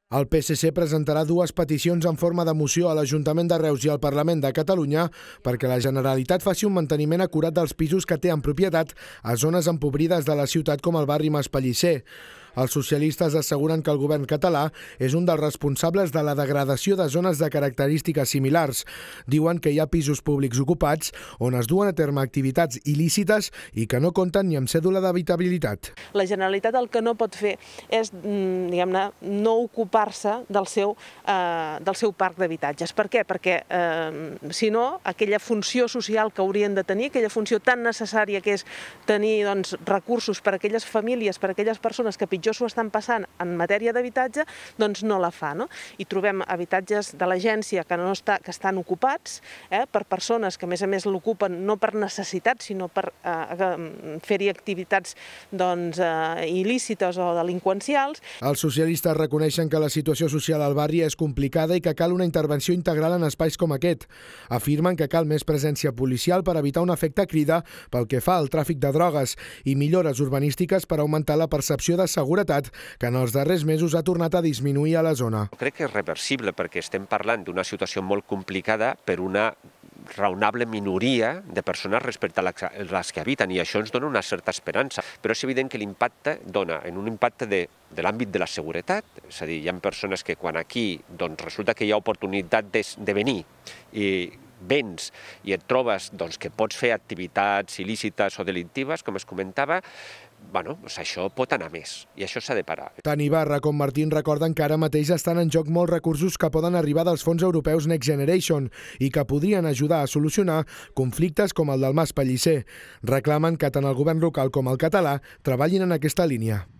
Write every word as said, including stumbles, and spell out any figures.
El P S C presentarà dues peticions en forma de moció a l'Ajuntament de Reus i al Parlament de Catalunya perquè la Generalitat faci un manteniment acurat dels pisos que té en propietat a zones empobrides de la ciutat com el barri Maspellisser. Els socialistes asseguren que el govern català és un dels responsables de la degradació de zones de característiques similars. Diuen que hi ha pisos públics ocupats on es duen a terme activitats il·lícites i que no compten ni amb cèdula d'habitabilitat. La Generalitat el que no pot fer és, diguem-ne, no ocupar-se del seu, eh, del seu parc d'habitatges. Per què? Perquè, eh, si no, aquella funció social que haurien de tenir, aquella funció tan necessària que és tenir doncs, recursos per a aquelles famílies, per a aquelles persones que pitjor s'ho estan passant en matèria d'habitatge, doncs no la fa. No? I trobem habitatges de l'agència que, no està, que estan ocupats eh, per persones que a més a més l'ocupen no per necessitat, sinó per eh, fer-hi activitats doncs, eh, il·lícites o delinqüencials. Els socialistes reconeixen que la situació social al barri és complicada i que cal una intervenció integral en espais com aquest. Afirmen que cal més presència policial per evitar un efecte crida pel que fa al tràfic de drogues i millores urbanístiques per augmentar la percepció de seguretat que en els darrers mesos ha tornat a disminuir a la zona. Crec que és reversible perquè estem parlant d'una situació molt complicada per una raonable minoria de persones respecte a les que habiten i això ens dona una certa esperança. Però és evident que l'impacte dona en un impacte de, de l'àmbit de la seguretat, és a dir, hi ha persones que quan aquí doncs, resulta que hi ha oportunitat de, de venir i vens i et trobes doncs, que pots fer activitats il·lícites o delictives, com es comentava, bueno, doncs això pot anar més i això s'ha de parar. Tant Ibarra com Martín recorden que ara mateix estan en joc molts recursos que poden arribar dels fons europeus Next Generation i que podrien ajudar a solucionar conflictes com el del Maspellisser. Reclamen que tant el govern local com el català treballin en aquesta línia.